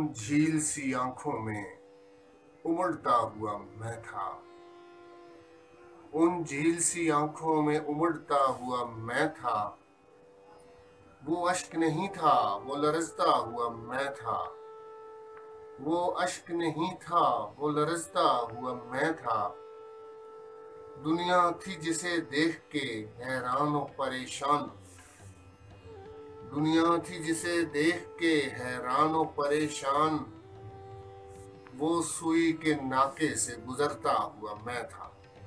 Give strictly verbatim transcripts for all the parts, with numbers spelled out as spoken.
झील सी आंखों में उमड़ता हुआ मैं था। उन झील सी आंखों में उमड़ता हुआ मैं था। वो अश्क नहीं था, वो लरजता हुआ मैं था। वो अश्क नहीं था, वो लरजता हुआ मैं था। दुनिया थी जिसे देख के हैरान और परेशान। दुनिया थी जिसे देख के हैरान और परेशान। वो सुई के नाके से गुजरता हुआ मैं था।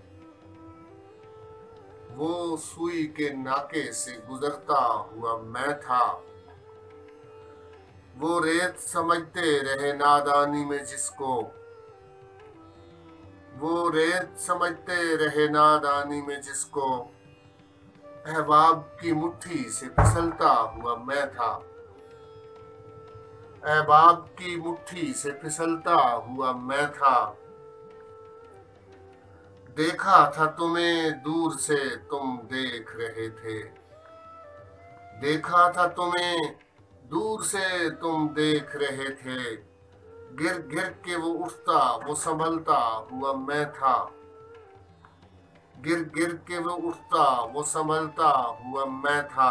वो सुई के नाके से गुजरता हुआ मैं था। वो रेत समझते रहे नादानी में जिसको। वो रेत समझते रहे नादानी में जिसको। अहबाब की मुट्ठी से फिसलता हुआ मैं था। अहबाब की मुट्ठी से फिसलता हुआ मैं था। देखा था तुम्हें दूर से, तुम देख रहे थे। देखा था तुम्हें दूर से, तुम देख रहे थे। गिर गिर के वो उठता, वो संभलता हुआ मैं था। गिर गिर के वो उठता, वो संभलता हुआ मैं था।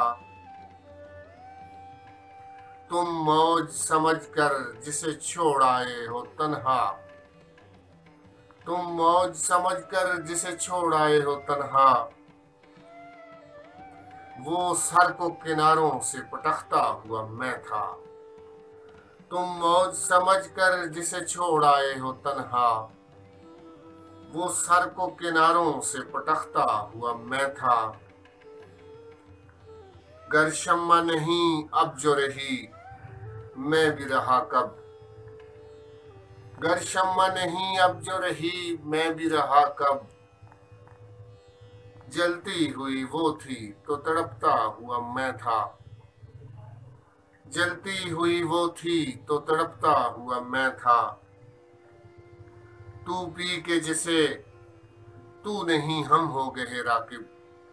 तुम मौज समझकर जिसे छोड़ आए हो तन्हा। तुम मौज समझकर जिसे छोड़ आए हो तन्हा। वो सर को किनारों से पटकता हुआ मैं था। तुम मौज समझकर जिसे छोड़ आए हो तन्हा। वो सर को किनारों से पटकता हुआ मैं था। गर शम्मा नहीं अब जो रही, मैं भी रहा कब। गर शम्मा नहीं अब जो रही, मैं भी रहा कब। जलती हुई वो थी तो तड़पता हुआ मैं था। जलती हुई वो थी तो तड़पता हुआ मैं था। तू पी के जिसे तू नहीं हम हो गए राकिब।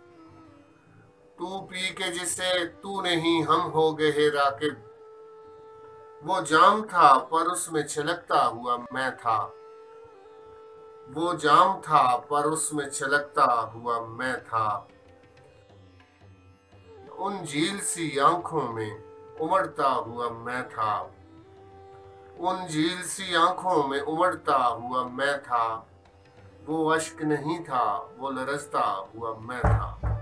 तू पी के जिसे तू नहीं हम हो गए राकिब। वो जाम था पर उसमें छलकता हुआ मैं था। वो जाम था पर उसमें छलकता हुआ मैं था। उन झील सी आंखों में उमड़ता हुआ मैं था। उन झील सी आंखों में उमड़ता हुआ मैं था। वो अश्क नहीं था, वो लरजता हुआ मैं था।